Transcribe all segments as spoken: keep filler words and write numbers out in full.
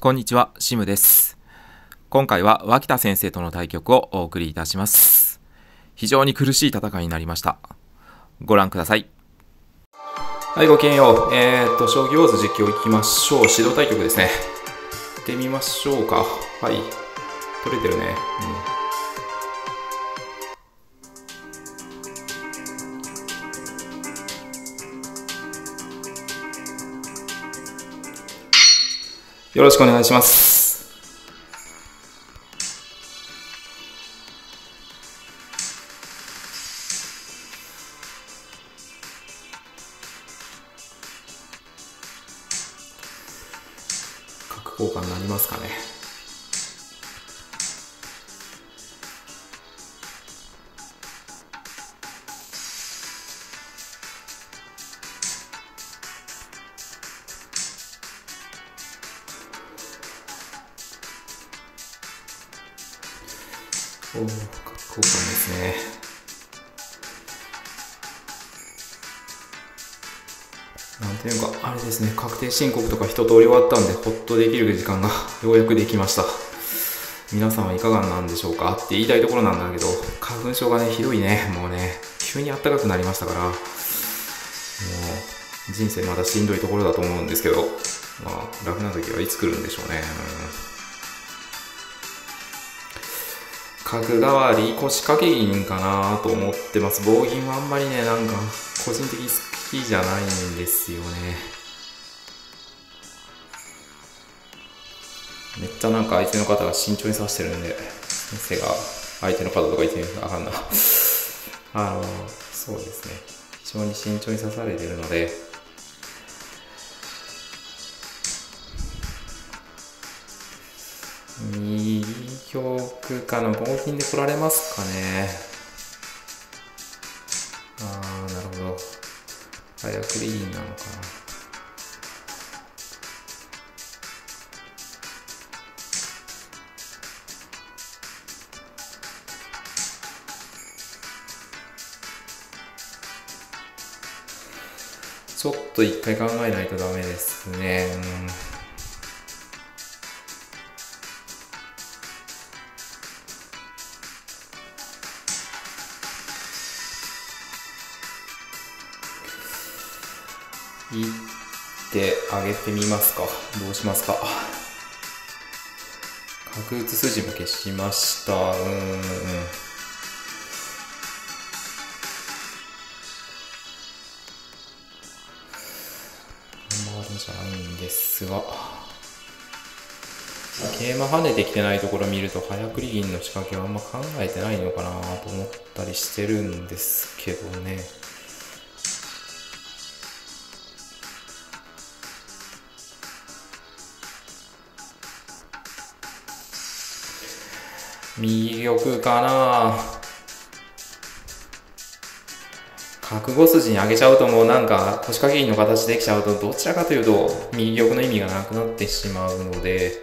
こんにちは、シムです。今回は脇田先生との対局をお送りいたします。非常に苦しい戦いになりました。ご覧ください。はい、ごきげんよう。えーっと、将棋ウォーズ実況いきましょう。指導対局ですね。行ってみましょうか。はい。取れてるね。うん、よろしくお願いします。角交換になりますかね。おお、角交換ですね。なんていうか、あれですね、確定申告とか一通り終わったんで、ほっとできる時間がようやくできました。皆さんはいかがなんでしょうかって言いたいところなんだけど、花粉症がね、ひどいね、もうね、急に暖かくなりましたから、もう、人生まだしんどいところだと思うんですけど、まあ、楽な時はいつ来るんでしょうね。うん、角換わり、腰掛け銀かなと思ってます。棒銀はあんまりね、なんか、個人的に好きじゃないんですよね。めっちゃなんか相手の方が慎重に指してるんで、先生が相手の方とか言ってあかんな。あの、そうですね。非常に慎重に指されてるので、右玉かな、棒金で来られますかね。あー、なるほど。早送り銀なのかな。ちょっと一回考えないとダメですね。うん、いってあげてみますか。どうしますか。角打つ筋も消しました。うんうん。じゃないんですが、桂馬跳ねてきてないところを見ると早繰り銀の仕掛けはあんま考えてないのかなと思ったりしてるんですけどね。右玉かな。角ご筋に上げちゃうともうなんか腰掛け銀の形できちゃうとどちらかというと右玉の意味がなくなってしまうので、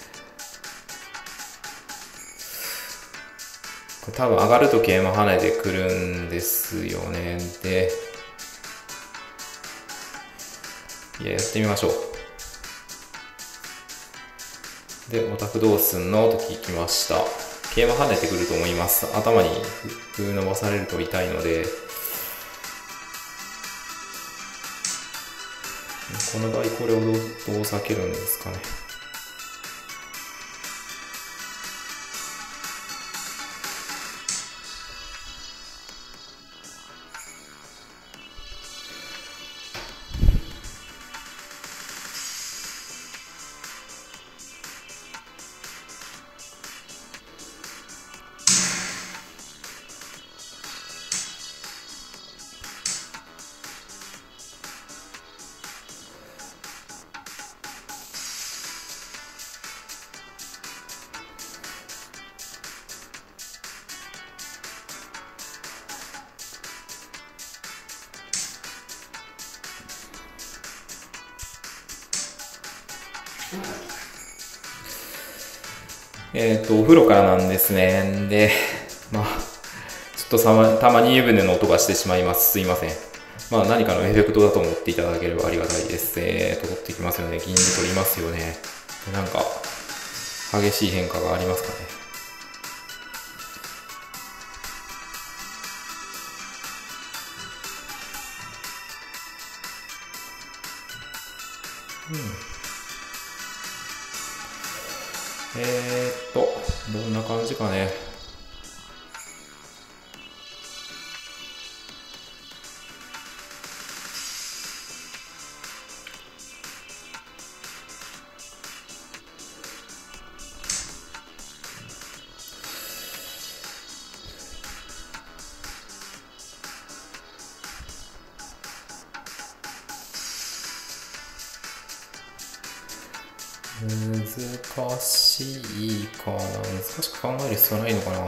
これ多分上がると桂馬跳ねてくるんですよね。で、いや、やってみましょう。で、オタクどうすんのと聞きました。桂馬跳ねてくると思います。頭に歩伸ばされると痛いので、この場合これをどう、どう避けるんですかね。えっと、お風呂からなんですね。で、まあ、ちょっとたま、たまに湯船の音がしてしまいます。すいません。 まあ何かのエフェクトだと思っていただければありがたいです。えーと、取ってきますよね。銀で取りますよね。なんか、激しい変化がありますかね。うん。えーっと、どんな感じかね。難しいかな。難しく考える必要はないのかな。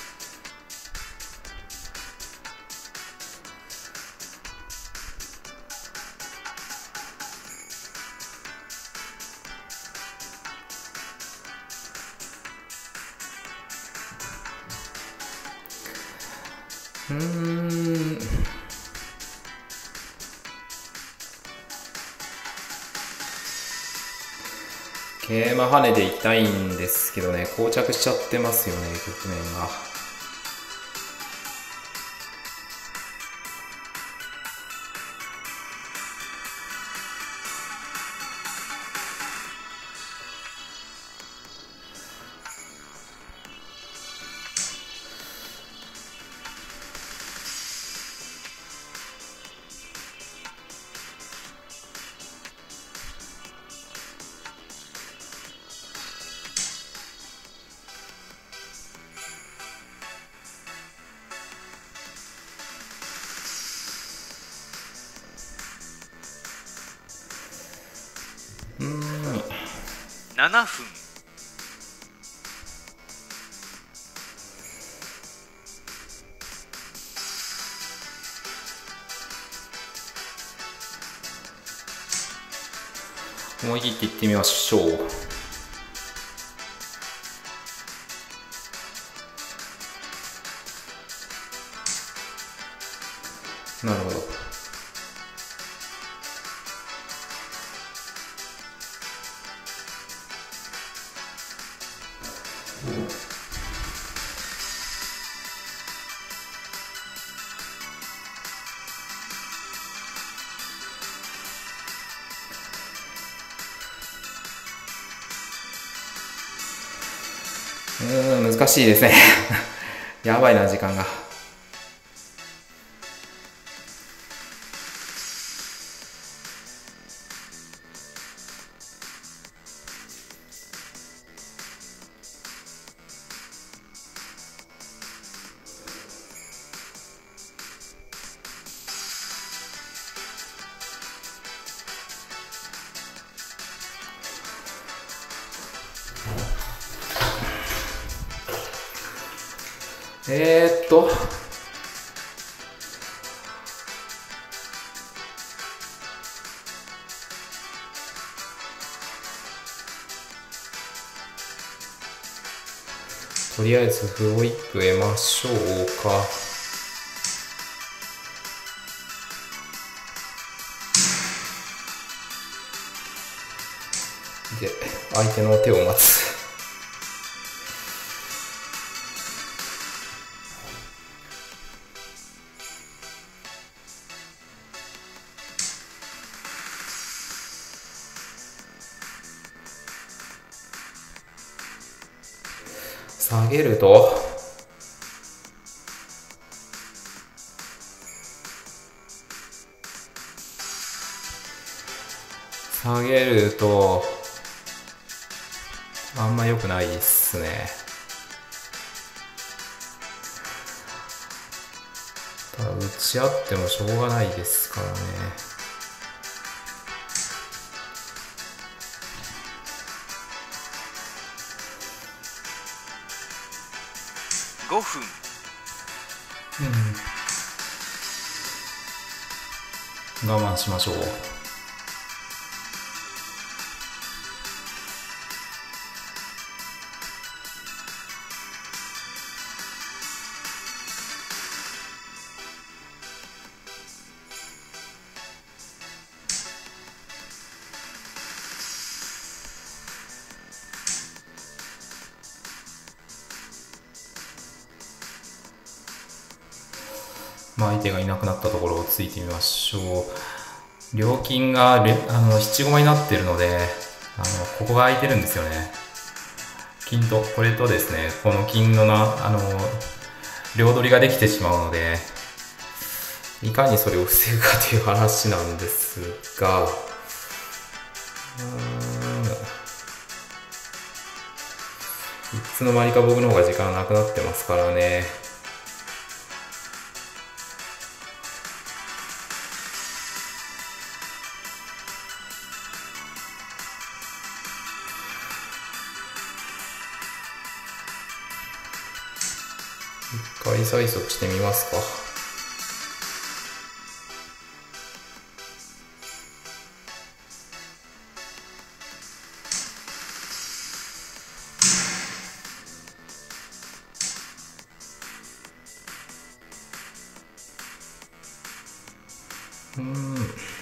うーん。桂馬跳ねでいきたいんですけどね、膠着しちゃってますよね、局面が。うーん。 ななふん。 思い切っていってみましょう。なるほど。うーん、難しいですね。やばいな、時間が。えーっととりあえず歩を一歩得ましょうか。で、相手の手を待つ。下げると下げるとあんま良くないっすね。ただ打ち合ってもしょうがないですからね。 ごふん。 うん、我慢しましょう。 まあ、相手がいなくなったところをついてみましょう。両金がレあの七五枚になってるので、あのここが空いてるんですよね。金とこれとですね、この金のなあの両取りができてしまうので、いかにそれを防ぐかという話なんですが、うーんいつの間にか僕の方が時間なくなってますからね。一回催促してみますか。うーん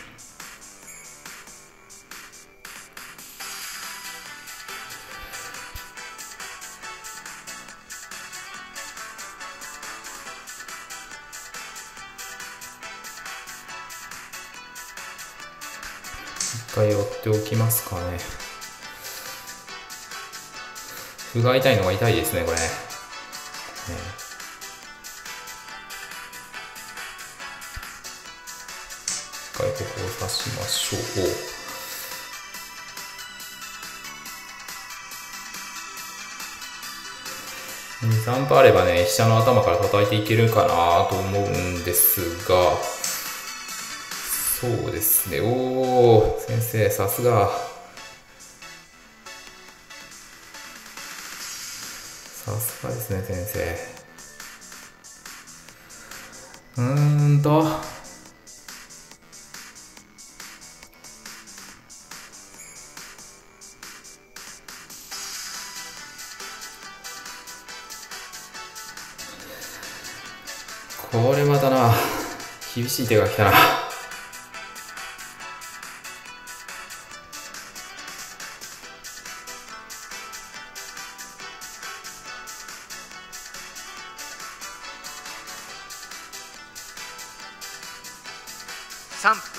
一回追っておきますかね。歩が痛いのが痛いですね、これね。一回ここを刺しましょう。に、さん歩あればね、飛車の頭から叩いていけるかなと思うんですが、そうですね。おー、先生、さすが。さすがですね、先生。うーんと。これまたな、厳しい手が来たな。 さんぷん。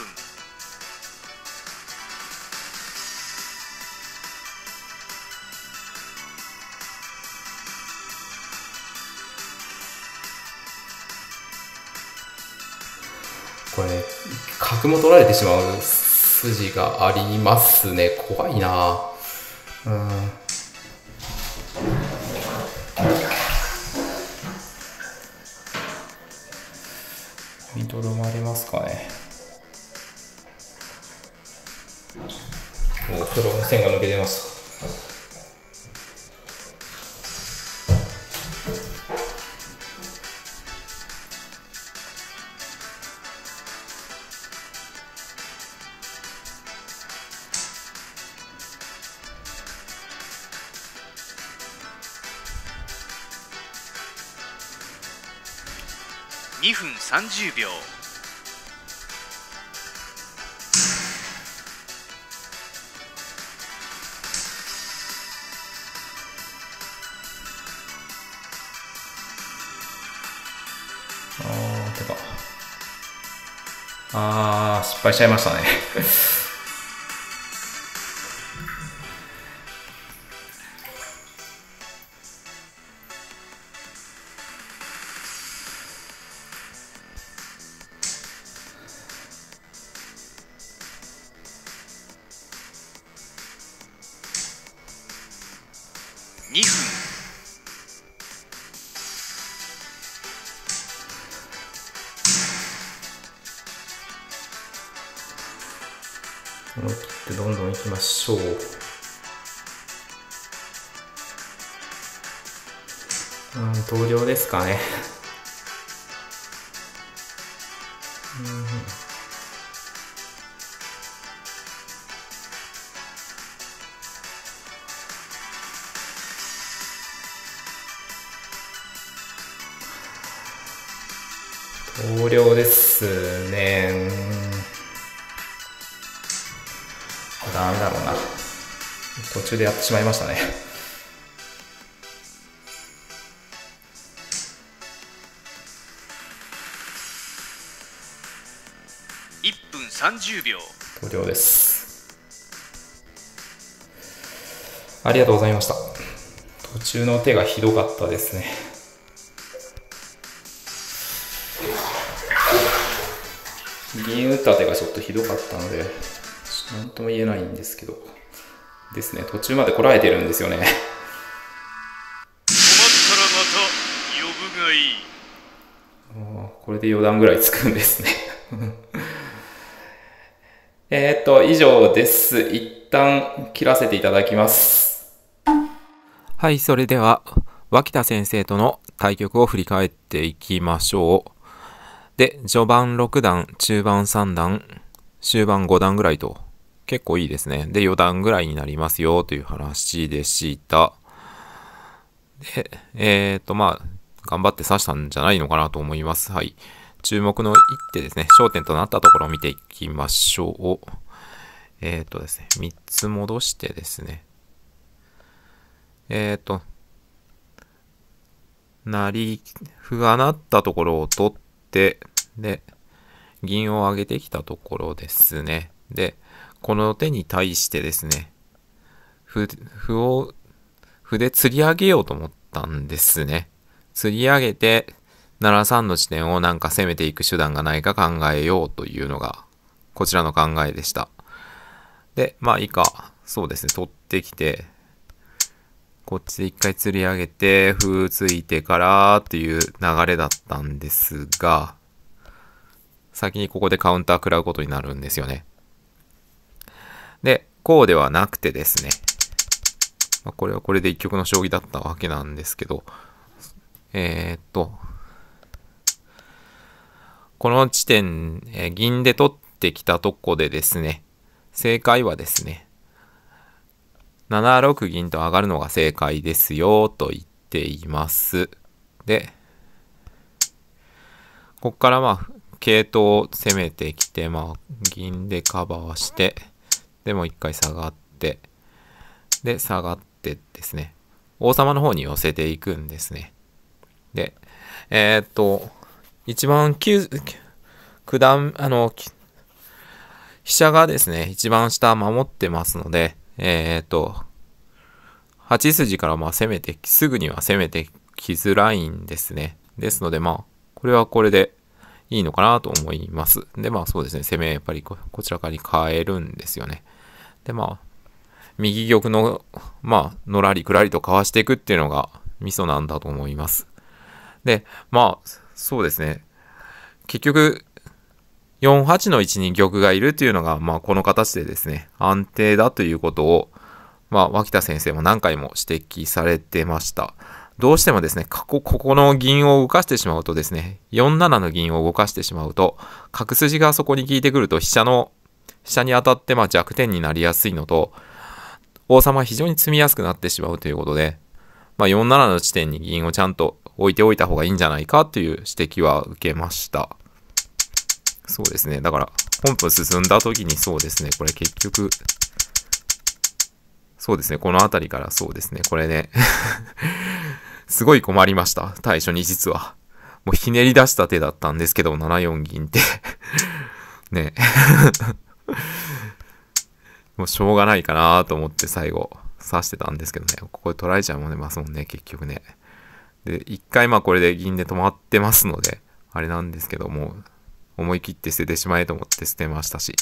これ、ね、角も取られてしまう筋がありますね。怖いな。うん。見とどまれますかね。お、黒の線が抜けてます。 にふんさんじゅうびょう。 あー、てか。あー、失敗しちゃいましたね。 にふん。 思い切ってどんどん行きましょう。うん、投了ですかね。うん、投了ですね。ダメだろうな。途中でやってしまいましたね。 さんじゅうびょう。 投了です。ありがとうございました。途中の手がひどかったですね。銀打った手がちょっとひどかったので何とも言えないんですけどですね、途中までこらえてるんですよね。 困ったらまた呼ぶがいい。 あ、これでよ段ぐらいつくんですね。えっと以上です。一旦切らせていただきます。はい、それでは脇田先生との対局を振り返っていきましょう。で、序盤ろく段、中盤さん段、終盤ご段ぐらいと結構いいですね。で、よ段ぐらいになりますよという話でした。で、えっと、まあ、頑張って指したんじゃないのかなと思います。はい。注目の一手ですね、焦点となったところを見ていきましょう。えっとですね、みっつ戻してですね、えっと、成り、歩がなったところを取って、で、銀を上げてきたところですね。で、この手に対してですね、歩、歩を、歩で釣り上げようと思ったんですね。釣り上げて、ななさんの地点をなんか攻めていく手段がないか考えようというのが、こちらの考えでした。で、まあ以下、そうですね、取ってきて、こっちで一回釣り上げて、歩ついてからっていう流れだったんですが、先にここでカウンター食らうことになるんですよね。で、こうではなくてですね、まあ、これはこれで一局の将棋だったわけなんですけど、えー、っと、この地点、えー、銀で取ってきたとこでですね、正解はですね、ななろく銀と上がるのが正解ですよと言っています。で、ここからまあ、桂頭を攻めてきて、まあ、銀でカバーして、でもう一回下がって、で、下がってですね、王様の方に寄せていくんですね。で、えー、っと、一番九、九段、あの、飛車がですね、一番下守ってますので、えー、っと、はち筋からまあ攻めて、すぐには攻めてきづらいんですね。ですので、まあ、これはこれでいいのかなと思います。で、まあそうですね、攻めやっぱり こ, こちらからに変えるんですよね。で、まあ、右玉の、まあ、のらりくらりとかわしていくっていうのがミソなんだと思います。で、まあ、そうですね、結局、よんはちの位置に玉がいるっていうのが、まあ、この形でですね、安定だということを、まあ、脇田先生も何回も指摘されてました。どうしてもですね、ここ、ここの銀を動かしてしまうとですね、よんななの銀を動かしてしまうと、角筋がそこに効いてくると、飛車の、飛車に当たってまあ弱点になりやすいのと、王様は非常に詰みやすくなってしまうということで、まあ、よんななの地点に銀をちゃんと置いておいた方がいいんじゃないかという指摘は受けました。そうですね。だから、本譜進んだ時にそうですね。これ結局、そうですね。この辺りからそうですね。これね、すごい困りました。最初に実は。もうひねり出した手だったんですけど、ななよん銀って。ね。もうしょうがないかなと思って最後、指してたんですけどね。ここで取られちゃうもんね、ますもんね、結局ね。で、一回まあこれで銀で止まってますので、あれなんですけども、思い切って捨ててしまえと思って捨てましたし、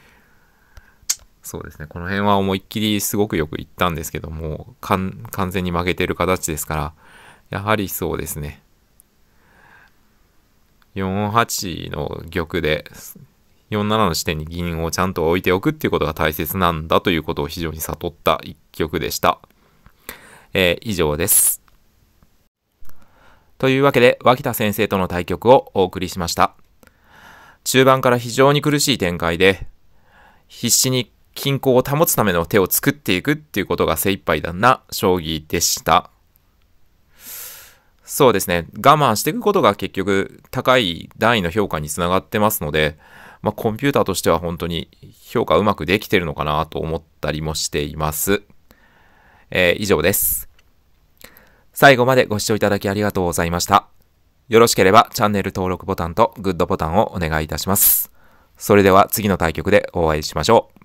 そうですね、この辺は思いっきりすごくよくいったんですけども、完全に負けてる形ですから、やはりそうですね、よんはちの玉でよんななの地点に銀をちゃんと置いておくっていうことが大切なんだということを非常に悟った一局でした。えー、以上です。というわけで、脇田先生との対局をお送りしました。中盤から非常に苦しい展開で、必死に均衡を保つための手を作っていくっていうことが精一杯だな将棋でした。そうですね、我慢していくことが結局高い段位の評価につながってますので、まあ、コンピューターとしては本当に評価うまくできてるのかなと思ったりもしています。えー、以上です。最後までご視聴いただきありがとうございました。よろしければチャンネル登録ボタンとグッドボタンをお願いいたします。 それでは次の対局でお会いしましょう。